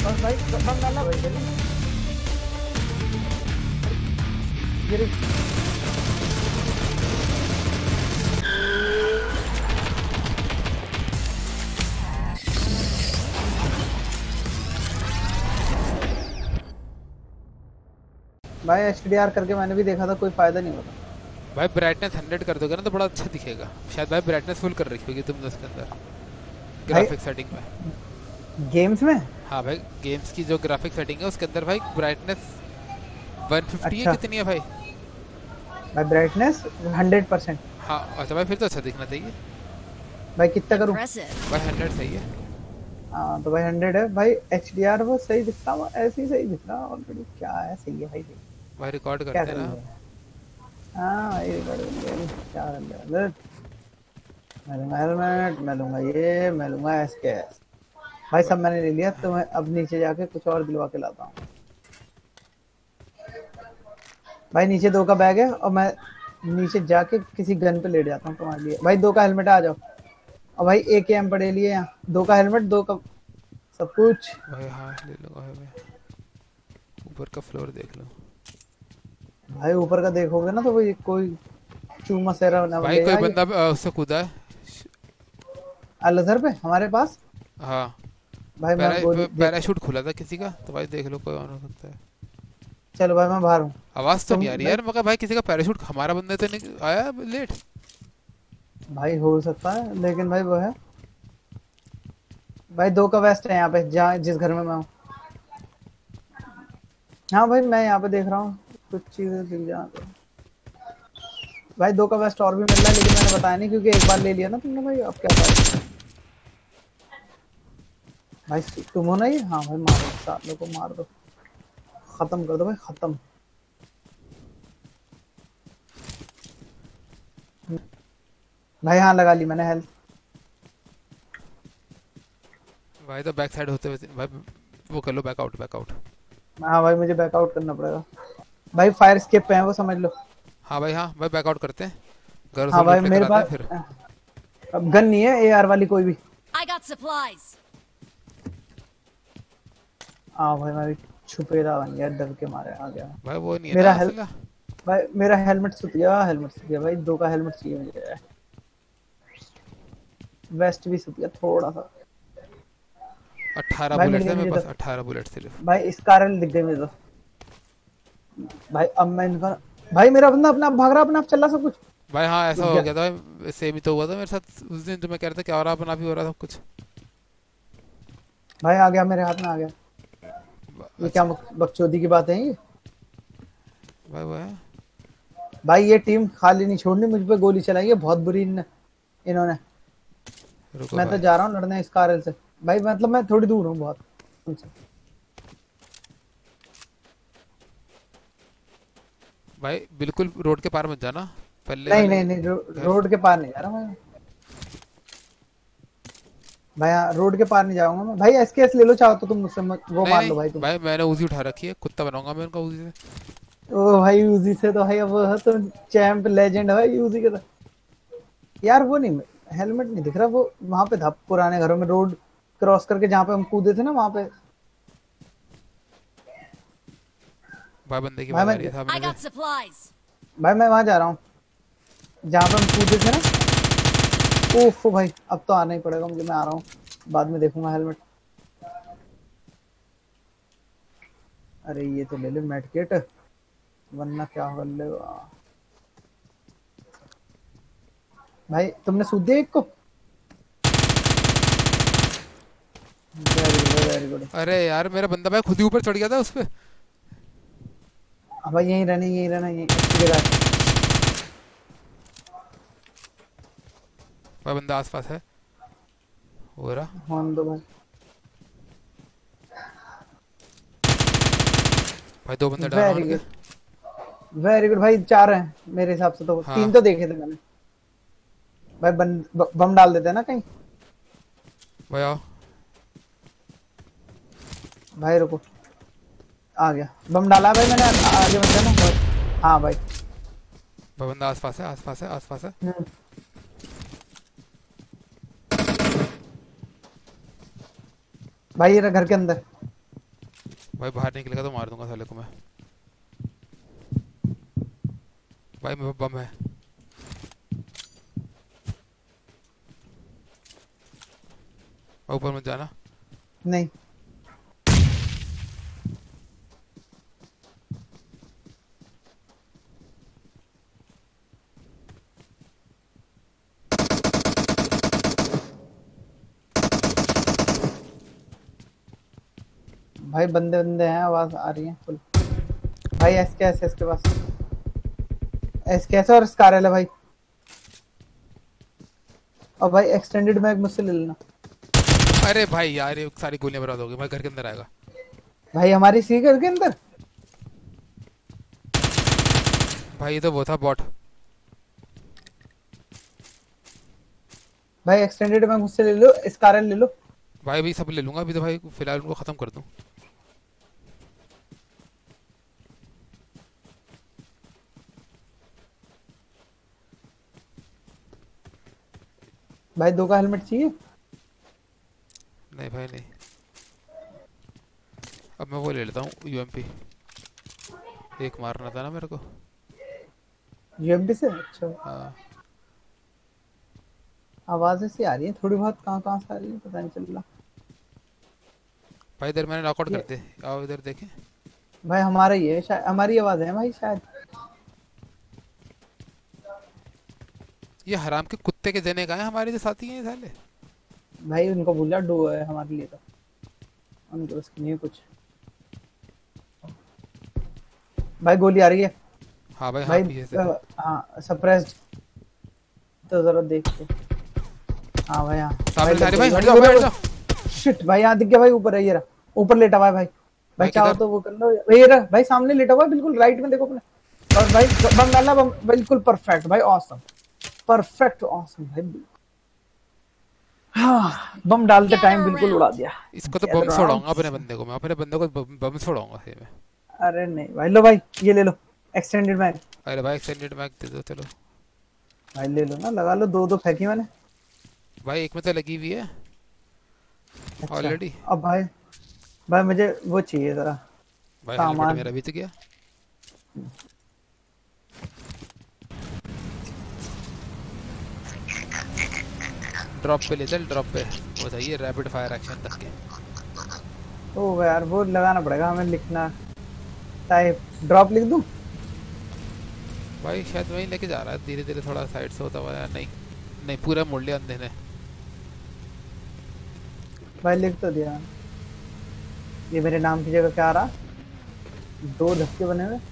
बस भाई बम डालना भाई जल्दी। गिर भाई एचडीआर करके मैंने भी देखा था, कोई फायदा नहीं होता भाई ब्राइटनेस 100 कर दोगे ना तो बड़ा अच्छा दिखेगा शायद। भाई ब्राइटनेस फुल कर रखी होगी तुमने उसके अंदर भाई ग्राफिक सेटिंग में। गेम्स में। हाँ भाई गेम्स की जो ग्राफिक सेटिंग है उसके अंदर भाई ब्राइटनेस 150 है, अच्छा कितनी है भाई? भाई ब्राइटनेस 100%। हाँ अच्छा भाई फिर तो अच्छा दिखना चाहिए। भाई कितना करूं? भाई 100 सही है। हाँ तो भाई 100 है भाई। एचडीआर वो सही दिखता है, ऐसे ही सही दिख रहा ऑलरेडी। क्या है, सही है भाई सही। भाई रिकॉर्ड क्या करते हैं कर ना। लिया? हाँ भाई रिकॉर्ड कर लिया। क्या कर लिया? मैं लूंगा हेलमेट, मैं लूंगा ये, मैं लूंगा एसकेएस। भाई सब मैंने ले लिया, तो मैं अब नीचे जाके कुछ और दिलवा के लाता हूँ। भाई नीचे 2 का बैग है और मैं नीचे जाके किसी गन पे लेट जाता हूँ तुम्हारे लिए। भाई 2 का हेलमेट आ जाओ। और भाई एकेएम पड़े लिए यहाँ। 2 का हेलमेट, 2 का सब कुछ। भाई हाँ ले लो भाई। ऊपर का फ्लोर देख लो भाई ऊपर का देखोगे ना तो वो कोई चूमा सेरा ना भाई। ले कोई आगे। बंदा उससे कूदा है। अलजर पे हमारे पास। हाँ भाई मैं गोली देखता हूँ। पैराशूट खुला था किसी का, तो भाई देख लो कोई और हो सकता है। चलो भाई मैं बाहर हूँ। आवाज तो तुम नहीं आ रही भाई। यार, मगर भाई किसी का पैराशूट हमारा बंदा तो नहीं आया लेट। भाई हो सकता है लेकिन भाई वो है। भाई 2 का वेस्ट है यहाँ पे, जहाँ जिस घर में मैं हूँ। हाँ भाई मैं यहाँ पे देख रहा हूँ कुछ चीजें दिख जा। भाई 2 का वेस्ट और भी मिल रहा है, लेकिन मैंने बताया नहीं क्योंकि एक बार ले लिया ना तुमने। भाई अब क्या फायदा। भाई तुम हो ना ये। हाँ भाई मारो, सालों को मार दो, खत्म कर दो भाई, खत्म। भाई हाँ लगा ली मैंने हेल्थ। भाई तो बैक साइड होते हुए भाई वो कर लो, बैकआउट बैकआउट। हाँ भाई मुझे बैकआउट करना पड़ेगा। भाई फायर स्केप पे है वो, समझ लो। हाँ भाई हाँ भाई बैकआउट करते हैं, घर से हाँ भाई लूट लेकर मेरे आते हैं पास फिर। अब गन नहीं है एआर वाली कोई भी। हाँ भाई मैं भी छुपेरा बन गया, डर के मारे आ गया। भाई वो नहीं है ना मेरा हेल असला। भाई मेरा हेलमेट सूख गया, हेलमेट सूख गया भाई। 2 का हेलमेट चाहिए मुझे। वेस्ट भी सूख गया थोड़ा सा। 18 भाई मिल बुलेट्स गया है मेरे मुझे तो। पास, 18 बुलेट सिर्फ। भाई स्कारल दिख गई मुझे तो। भाई अब मैं इनका। भाई मेरा बंदा अपने आप भाग रहा, अपने आप चल रहा सब कुछ। भाई हाँ ऐसा रुक हो गया। गया था भाई, सेम ही तो हुआ था मेरे साथ उस दिन, जो मैं कह रहा था क्या हो रहा अपना भी हो रहा था कुछ। भाई आ गया, मेरे हाथ में आ गया। ये क्या अच्छा बकचोदी की बात है ये। भाई वो है। भाई ये टीम खाली नहीं छोड़नी, मुझ पे गोली चलाई है बहुत बुरी इन्होंने। रुको मैं तो भाई। जा रहा हूँ लड़ने इस कारल से। भाई मतलब मैं थोड़ी दूर हूँ बहुत तुमसे। भाई बिल्कुल रोड के पार मत जाना, पल्ले नहीं वाले नहीं नहीं घर। रोड के पार नहीं जा रहा मैं। भाई हाँ, रोड के पार नहीं जाऊंगा मैं। भाई एसकेएस ले लो चाहो तो तुम मुझसे वो नहीं मार नहीं लो भाई तुम। भाई मैंने उजी उठा रखी है, कुत्ता बनाऊंगा मैं उनका उजी से। ओ भाई यूजी से तो भाई अब वो है तो चैंप लेजेंड है भाई यूजी के तो। यार वो नहीं, हेलमेट नहीं दिख रहा वो वहां पे था पुराने घरों में, रोड क्रॉस करके जहाँ पे हम कूदे थे ना वहां पे। भाई बंदे की भाई आवाज आ मैं रही है सामने से। भाई मैं वहां जा रहा हूँ जहाँ पे हम कूदे थे ना। ओफ भाई अब तो आना ही पड़ेगा मुझे, मैं आ रहा हूँ, बाद में देखूंगा हेलमेट। अरे ये तो ले ले मेड किट, वरना क्या कर लेगा। भाई तुमने सूद दिया एक को। Very good very good. अरे यार मेरा बंदा भाई खुद ही ऊपर चढ़ गया था उस पे। अब भाई यहीं रहना, यहीं रहना, यहीं अच्छी जगह है। भाई बंदा आसपास है हो रहा। होने दो भाई। भाई 2 बंदे डाउन वेरी होंगे। गुड वेरी गुड भाई, 4 हैं मेरे हिसाब से तो, 3 हाँ तो देखे थे मैंने। भाई बम डाल देते हैं ना कहीं। भाई आओ। भाई रुको, आ गया बम डाला भाई मैंने, आगे मत जाना भाई। हाँ भाई। भाई बंदा आसपास है आसपास है आसपास है। हम्म। भाई ये रहा घर के अंदर। भाई बाहर निकलेगा तो मार दूंगा साले को मैं। भाई मेरे पास बम है। ऊपर मत जाना। नहीं भाई, बंदे बंदे हैं, आवाज आ रही है फुल। भाई एसकेएस इसके पास, एसकेएस और स्कारल है भाई। और भाई एक्सटेंडेड मैग मुझसे ले लेना। अरे भाई यार ये सारी गोलियां बर्बाद हो गई। भाई घर के अंदर आएगा। भाई हमारी सी घर के अंदर। भाई ये तो वो था बॉट। भाई एक्सटेंडेड मैग मुझसे ले लो, स्कारल ले लो। भाई भी सब ले लूंगा अभी तो भाई, फिलहाल उनको खत्म कर दूं। भाई 2 का हेलमेट चाहिए। नहीं भाई नहीं। अब मैं वो ले लेता हूँ यूएमपी। एक मारना था ना मेरे को। यूएमपी से, अच्छा। हाँ आवाजें सी आ रही है थोड़ी बहुत, कहाँ कहाँ से आ रही है पता नहीं चल रहा। भाई इधर मैंने नॉकआउट कर ये दे। आओ इधर देखें। भाई हमारा ही है शायद, हमारी आवाज है भाई शायद। ये हराम के कुत्ते के जने का है, हमारे जो साथी हैं ये साले। भाई उनको भूल जा, डो है हमारे लिए तो, उनको उसकी नहीं है कुछ। भाई गोली आ रही है। हाँ भाई हाँ भाई पीछे से। हाँ सप्रेस्ड, तो जरा देख के। हाँ भाई हाँ। भाई सामने लग सारे गई भाई हट भाई, जाओ बोलो भाई हट बोलो। जाओ। शिट भाई यहाँ दिख गया भाई, ऊपर है ये रहा, ऊपर लेटा हुआ है भाई। भाई भाई चाहो किधर? तो वो कर लो भाई, ये रहा भाई सामने लेटा हुआ है बिल्कुल राइट में, देखो अपने। और भाई बम डालना, बम बिल्कुल परफेक्ट भाई, ऑसम, परफेक्ट ऑसम भाई। हाँ बम डालते टाइम बिल्कुल उड़ा दिया। इसको तो Gather बम around। छोड़ाऊंगा अपने बंदे को, मैं अपने बंदे को बम छोड़ाऊंगा सही में। अरे नहीं भाई, लो भाई ये ले लो एक्सटेंडेड मैग। अरे भाई एक्सटेंडेड मैग दे दो चलो। भाई ले लो ना, लगा लो, दो दो फेंकी मैंने। भाई एक में तो लगी हुई है अच्छा ऑलरेडी। अब भाई, भाई मुझे वो चाहिए जरा भाई हेलमेट सामान। मेरा बीत गया। ड्रॉप पे ले चल, ड्रॉप पे वो चाहिए रैपिड फायर एक्शन तक के। ओ यार वो लगाना पड़ेगा हमें, लिखना टाइप, ड्रॉप लिख दूं। भाई शायद वहीं लेके जा रहा है धीरे धीरे, थोड़ा साइड से होता हुआ या नहीं। नहीं पूरा मोड़ लिया अंधे ने। भाई लिख तो दिया। ये मेरे नाम की जगह क्या आ रहा, 2 धक्के बने हुए।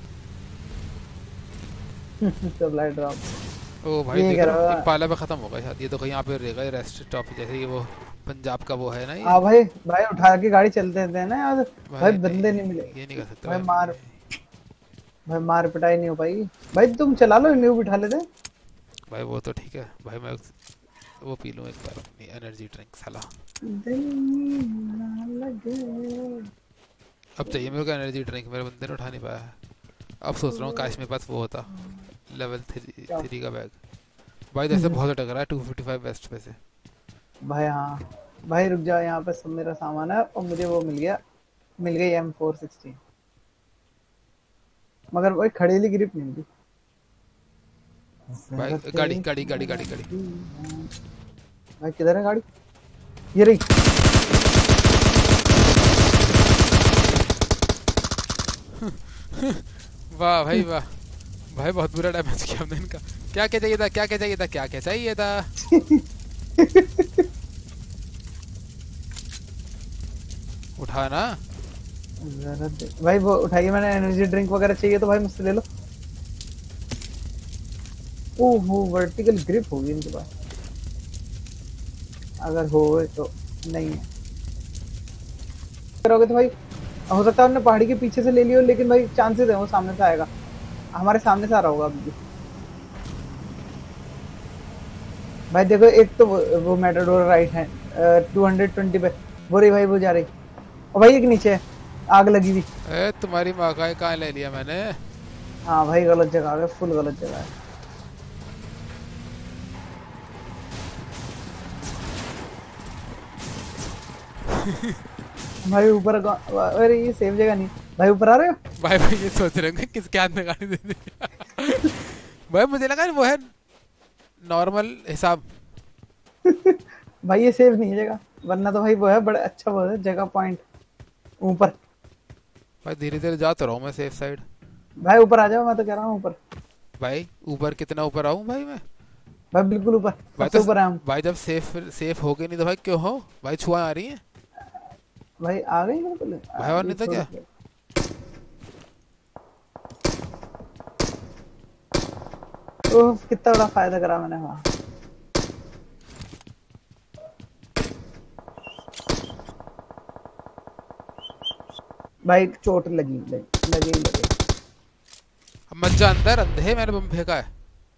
Supply drop. ओ भाई ये देख कह रहा हूँ रहा। इम्पाला पे खत्म होगा शायद, ये तो कहीं यहाँ पे रहेगा रेस्ट स्टॉप जैसे ये वो पंजाब का वो है ना ये। हाँ भाई, भाई उठा के गाड़ी चलते थे ना यार। भाई भाई बंदे नहीं नहीं मिले। ये नहीं कर सकते भाई भाई। मार, भाई मार पिटाई नहीं हो पाई। भाई तुम चला लो, न्यू बिठा लेते। भाई वो तो ठीक है भाई, मैं वो पी लूँ एक बार अपनी एनर्जी ड्रिंक साला। दिल ना लगे। अब चाहिए मेरे को एनर्जी ड्रिंक, मेरे बंदे ने उठा नहीं पाया। अब सोच रहा हूँ काश मेरे पास वो होता लेवल 3 का बैग। भाई जैसे बहुत अटक रहा है 255 वेस्ट पे से। भाई हाँ भाई रुक जाओ, यहाँ पे सब मेरा सामान है और मुझे वो मिल गया, मिल गई M416। मगर वही खड़ेली ग्रिप नहीं मिली। भाई गाड़ी गाड़ी गाड़ी गाड़ी गाड़ी। भाई किधर है गाड़ी, ये रही। वाह भाई वाह। भाई बहुत बुरा डैमेज किया हमने इनका। क्या क्या चाहिए था, क्या क्या चाहिए था, क्या क्या चाहिए था। उठाना। भाई वो उठाइए, मैंने एनर्जी ड्रिंक वगैरह चाहिए तो भाई मुझसे ले लो। ओहो वर्टिकल ग्रिप होगी इनके पास, अगर हो तो। नहीं है करोगे तो भाई हो सकता है उन्होंने पहाड़ी के पीछे से ले लियो, लेकिन भाई चांसेस है वो सामने से आएगा, हमारे सामने से आ रहा होगा अभी भी। भाई देखो एक तो वो मेटाडोर राइट है 220 पे, वो रही भाई, वो जा रही। और भाई एक नीचे है, आग लगी हुई। ए तुम्हारी माँ का कहाँ ले लिया मैंने। हाँ भाई गलत जगह आ गए, फुल गलत जगह है। भाई ऊपर अरे ये सेफ जगह नहीं। भाई ऊपर आ रहे हो? भाई भाई ये सोच रहे होंगे किसके हाथ में गाड़ी दे दी। भाई मुझे लगा वो है नॉर्मल हिसाब। भाई ये सेफ नहीं है जगह, वरना तो भाई वो है बड़ा अच्छा, वो है जगह पॉइंट ऊपर। भाई धीरे धीरे जा तो रहा हूँ मैं सेफ साइड। भाई ऊपर आ जाओ, मैं तो कह रहा हूँ ऊपर। भाई ऊपर कितना ऊपर आऊँ भाई मैं? भाई बिल्कुल ऊपर, भाई सबसे तो ऊपर है हम। भाई जब सेफ सेफ हो गए नहीं तो भाई क्यों हो? भाई छुआ आ रही है। भाई आ गई बिल्कुल, भाई और ये नहीं तो छोड़ क्या। के। ओह कितना बड़ा फायदा करा मैंने वहाँ। भाई चोट लगी लगे ही लगे। अब मत जा अंदर, अंधे मैंने बम फेंका है।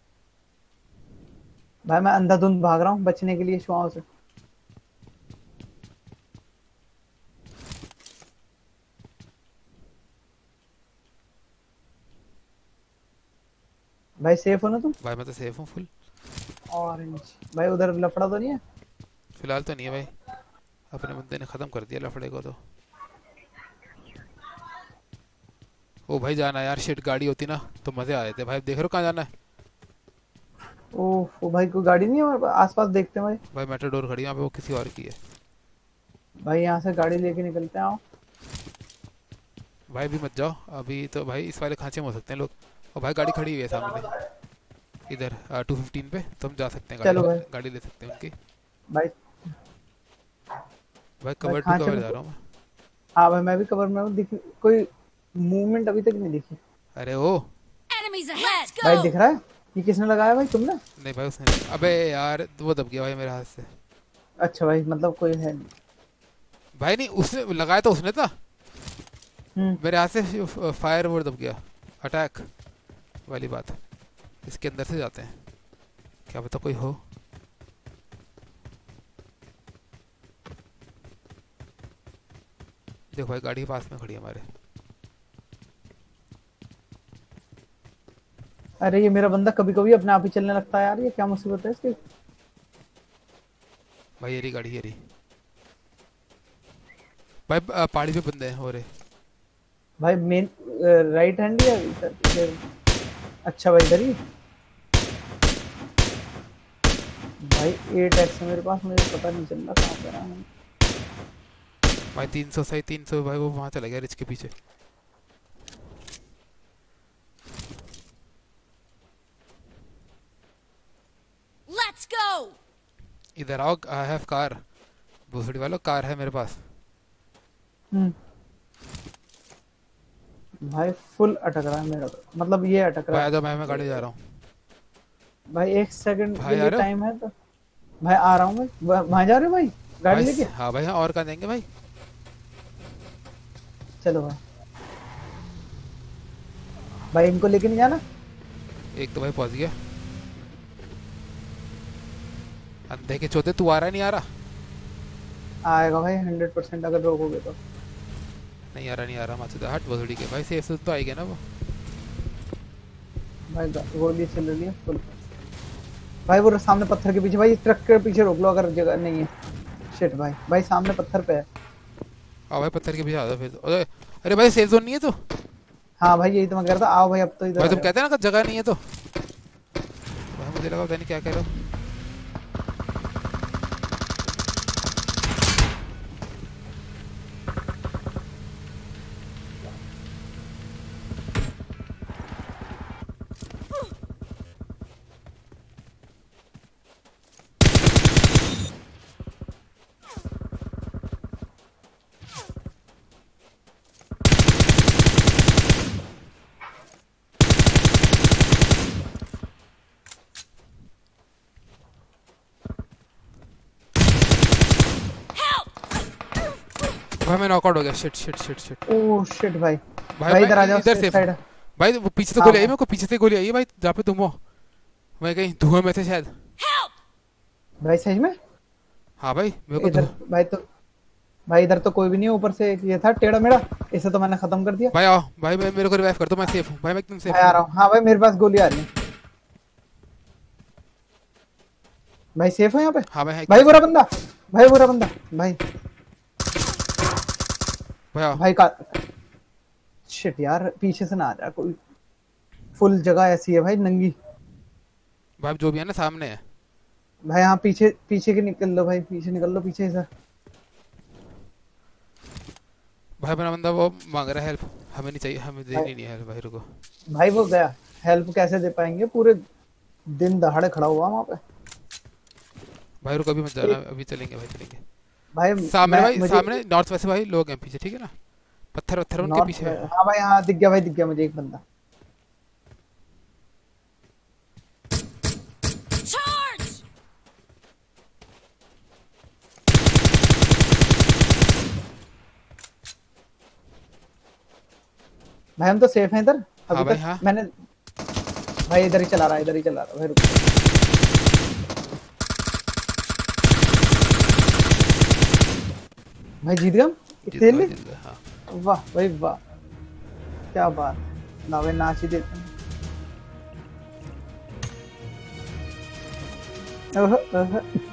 भाई मैं अंधाधुंध भाग रहा हूँ बचने के लिए शुआओं से। भाई सेफ हो ना तुम? भाई मैं तो सेफ हूँ फुल। ऑरेंज भाई उधर लफड़ा तो नहीं है? फिलहाल तो नहीं है भाई, अपने बंदे ने खत्म कर दिया लफड़े को तो। ओ भाई जाना यार, शिट गाड़ी होती ना तो मजे आ जाते। भाई देख रहे हो कहाँ जाना है? ओह भाई कोई गाड़ी नहीं है हमारे पास? आसपास देखते हैं भाई। भाई मेट्रोडोर खड़ी है यहाँ पे, वो किसी और की है। भाई यहाँ से गाड़ी लेके निकलते हैं, आओ। भाई भी मत जाओ अभी तो, भाई इस वाले खांचे में हो सकते हैं लोग। और भाई गाड़ी खड़ी हुई है सामने इधर 215 पे, तो हम जा सकते हैं, चलो भाई। गाड़ी ले सकते हैं उनकी। भाई भाई भाई कवर टू खांचे कवर में जा तो, रहा हूँ मैं। हाँ भाई मैं भी कवर में हूँ, दिखी कोई मूवमेंट अभी तक नहीं दिखी। अरे ओ Enemies ahead! भाई Go! दिख रहा है? ये किसने लगाया भाई, तुमने? नहीं भाई उसने नहीं। अबे यार वो दब गया भाई मेरे हाथ से। अच्छा भाई मतलब कोई है नहीं। भाई नहीं उसने लगाया तो उसने था, हम्म। मेरे हाथ से फायर वो दब गया। अटैक वाली बात है। इसके अंदर से जाते हैं, क्या पता कोई हो। देखो भाई गाड़ी के पास में खड़ी है हमारे। अरे ये मेरा बंदा कभी कभी अपने आप ही चलने लगता है यार, ये क्या मुसीबत है इसकी। भाई ये रही गाड़ी, ये रही। भाई पहाड़ी पे बंदे हैं हो रहे। भाई मेन राइट हैंड या इधर? अच्छा भाई इधर ही। भाई 8x है मेरे पास, मुझे पता नहीं चल रहा कहाँ पे रहा हूँ। भाई 300 सही 300। भाई वो वहां चला गया रिच के पीछे। Let's go! इधर आओ, आई हैव कार। भूसड़ी वालों कार है मेरे पास। हम्म। भाई फुल अटक रहा है मेरा तो, मतलब ये अटक रहा भाई है। आजा, मैं गाड़ी जा रहा हूँ। भाई 1 सेकंड के भाई आ लिए रहे हो? टाइम है तो। भाई आ रहा हूँ भाई, वहां जा रहे हो भाई गाड़ी भाई लेके? हाँ भाई हाँ, और कहाँ जाएंगे भाई। चलो भाई। भाई इनको लेके नहीं जाना? एक तो भाई पहुंच गया। अंधे के चौथे, तू आ रहा है नहीं आ रहा? आएगा भाई 100% अगर रोकोगे तो। नहीं आ रहा, नहीं आ रहा, माचुदा हट भोसड़ी के। भाई सेफ से तो आएगा ना वो। भाई गोली चल रही है फुल। भाई वो सामने पत्थर के पीछे, भाई ट्रक के पीछे रोक लो अगर जगह नहीं है। शिट भाई, भाई सामने पत्थर पे है। आओ भाई पत्थर के पीछे आ जाओ फिर तो। अरे भाई सेफ जोन नहीं है तो। हाँ भाई यही तो मैं कह रहा था, आओ भाई अब तो इधर भाई आ तुम जाओ। कहते हैं ना कि जगह नहीं है तो। भाई मुझे लगा पता नहीं क्या कह रहे हो। भाई मैं नॉकआउट हो गया। Shit shit shit shit. Oh shit भाई। भाई भाई इधर आ मैं जाओ, इधर सेफ सेफ हूँ। साइड। भाई वो पीछे से हाँ गोली आई, भाई। मेरे को पीछे से गोली आई है भाई, जहाँ पे तुम हो। मैं कहीं धुएं में थे शायद। Help! भाई सही में? हाँ भाई मेरे को इधर भाई तो, भाई इधर तो कोई भी नहीं है, ऊपर से एक ये था टेढ़ा मेढ़ा, इसे तो मैंने खत्म कर दिया। भाई आओ भाई, मैं मेरे को रिवाइव कर दो, मैं सेफ हूँ भाई, मैं एकदम सेफ भाई आ हूँ। रहा हूँ, हाँ भाई मेरे पास गोली आ रही है। भाई सेफ हो यहाँ पे? हाँ मैं भाई बुरा बंदा, भाई बुरा बंदा भाई। भाई आओ। भाई का शिट यार, पीछे से ना आ जा कोई। फुल जगह ऐसी है भाई नंगी। भाई जो भी है ना सामने है। भाई यहाँ पीछे पीछे के निकल लो भाई, पीछे निकल लो पीछे से। भाई अपना बंदा वो मांग रहा है हेल्प, हमें नहीं चाहिए, हमें भाई देनी नहीं है हेल्प। भाई रुको। भाई वो गया। हेल्प कैसे दे पाएंगे, पूरे दिन दहाड़े खड़ा हुआ वहां पे। भाई रुको, अभी मत जाना, एक अभी चलेंगे भाई, चलेंगे। भाई सामने मैं भाई, मुझे सामने नॉर्थ वेस्ट भाई लोग हैं पीछे, ठीक है ना? पत्थर वत्थर उनके नॉर्थ, पीछे है। हाँ भाई हाँ दिख गया भाई, दिख गया मुझे एक बंदा। Charge! भाई हम तो सेफ हैं इधर हाँ अभी भाई तक। हाँ। मैंने भाई इधर ही चला रहा है, इधर ही चला रहा है भाई, रुको। भाई जीत गए हम जीत इतने गए, जल्दी? जीत गए हाँ। वाह भाई वाह, क्या बात। ना भाई नाच ही देते हैं।